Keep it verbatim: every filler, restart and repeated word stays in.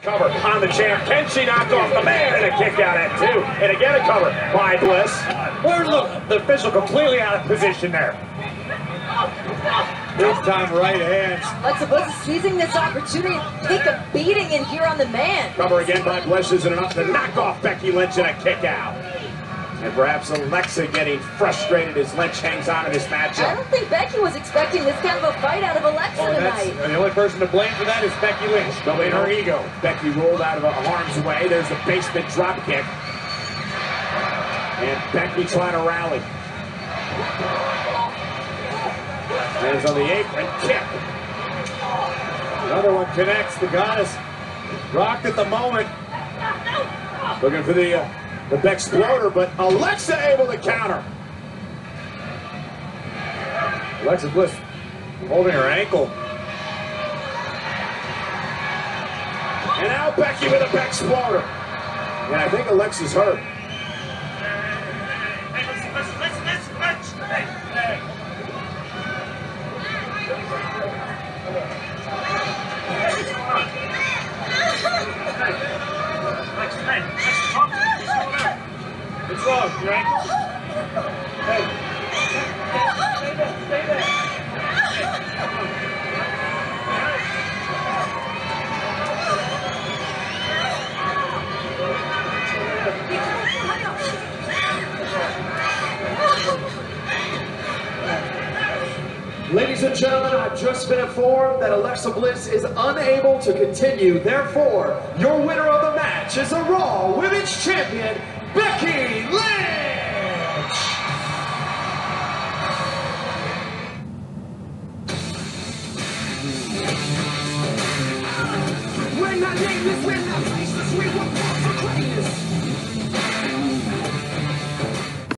Cover on the champ. Can she knock off the man? And a kick out at two. And again a cover by Bliss. Where's the, the official completely out of position there? Big time right hands. Alexa Bliss is seizing this opportunity to take a beating in here on the man. Cover again by Bliss isn't enough to knock off Becky Lynch and a kick out. And perhaps Alexa getting frustrated as Lynch hangs on in this matchup. I don't think Becky was expecting this kind of a fight out of Alexa oh, tonight. The only person to blame for that is Becky Lynch. Building her ego. Becky rolled out of harm's way. There's the basement drop kick. And Becky trying to rally. Hands on the apron. Kick. Another one connects. The goddess rocked at the moment. Looking for the... Uh, The Bexploder, but Alexa able to counter. Alexa Bliss holding her ankle. And now Becky with a Bexploder. And I think Alexa's hurt. What's wrong, Frank? Hey. Stay there, stay there. Ladies and gentlemen, I've just been informed that Alexa Bliss is unable to continue. Therefore, your winner of the match is the Raw Women's Champion, Becky Lynch! When my name is